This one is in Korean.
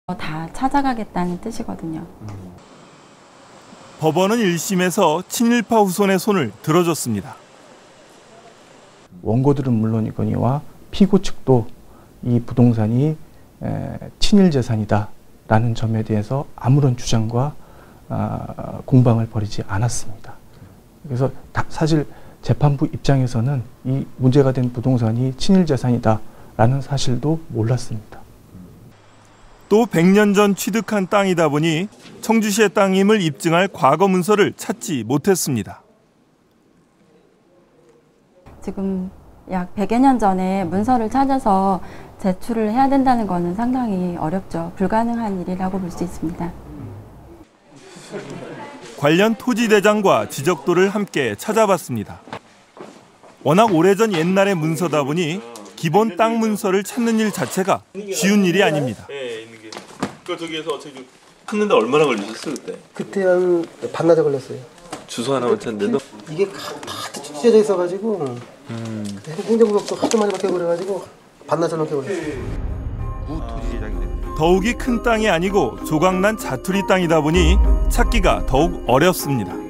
다 찾아가겠다는 뜻이거든요. 법원은 1심에서 친일파 후손의 손을 들어줬습니다. 원고들은 물론이거니와 피고 측도 이 부동산이 친일 재산이다라는 점에 대해서 아무런 주장과 공방을 벌이지 않았습니다. 그래서 사실 재판부 입장에서는 이 문제가 된 부동산이 친일 재산이다라는 사실도 몰랐습니다. 또 100년 전 취득한 땅이다 보니 청주시의 땅임을 입증할 과거 문서를 찾지 못했습니다. 지금 약 100여 년 전에 문서를 찾아서 제출을 해야 된다는 것은 상당히 어렵죠. 불가능한 일이라고 볼 수 있습니다. 관련 토지대장과 지적도를 함께 찾아봤습니다. 워낙 오래전 옛날의 문서다 보니 기본 땅 문서를 찾는 일 자체가 쉬운 일이 아닙니다. 네, 있는 게. 그 저기에서 저기 찾는데 얼마나 걸리셨어요 그때? 그때 한 반나절 걸렸어요. 주소 하나만 찾는데도? 이게 다 찢어져 있어가지고 행정구역도 하도 많이 바뀌어버려가지고 반나절 넘게 걸렸어요. 더욱이 큰 땅이 아니고 조각난 자투리 땅이다 보니 찾기가 더욱 어렵습니다.